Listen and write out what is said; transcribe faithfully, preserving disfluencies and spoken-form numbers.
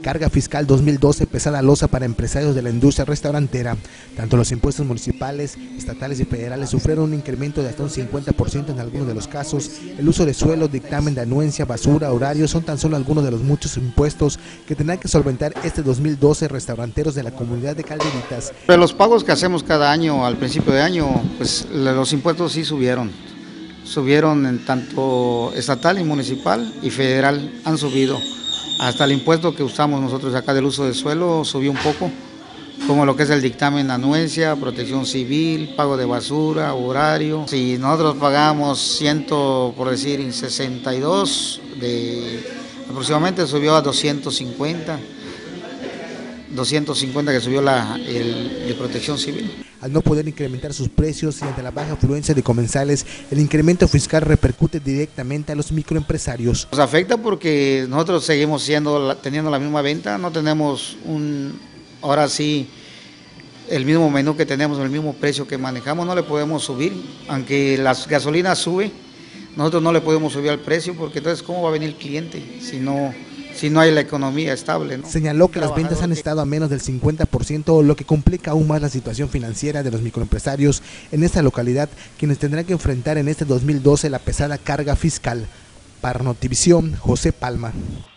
Carga fiscal dos mil doce pesada losa para empresarios de la industria restaurantera. Tanto los impuestos municipales, estatales y federales sufrieron un incremento de hasta un cincuenta por ciento en algunos de los casos. El uso de suelo, dictamen de anuencia, basura, horarios son tan solo algunos de los muchos impuestos que tendrán que solventar este dos mil doce restauranteros de la comunidad de Calderitas. De los pagos que hacemos cada año, al principio de año, pues los impuestos sí subieron. Subieron en tanto estatal y municipal y federal han subido. Hasta el impuesto que usamos nosotros acá del uso de suelo subió un poco, como lo que es el dictamen de anuencia, protección civil, pago de basura, horario. Si nosotros pagamos ciento, por decir, sesenta y dos, de, aproximadamente subió a doscientos cincuenta. doscientos cincuenta que subió la el, de protección civil. Al no poder incrementar sus precios y ante la baja afluencia de comensales, el incremento fiscal repercute directamente a los microempresarios. Nos afecta porque nosotros seguimos siendo, teniendo la misma venta, no tenemos un, ahora sí, el mismo menú que tenemos, el mismo precio que manejamos, no le podemos subir, aunque las gasolinas sube, nosotros no le podemos subir al precio porque entonces ¿cómo va a venir el cliente si no... si no hay la economía estable, ¿no? Señaló que las ventas han estado a menos del cincuenta por ciento, lo que complica aún más la situación financiera de los microempresarios en esta localidad, quienes tendrán que enfrentar en este dos mil doce la pesada carga fiscal. Para Notivisión, José Palma.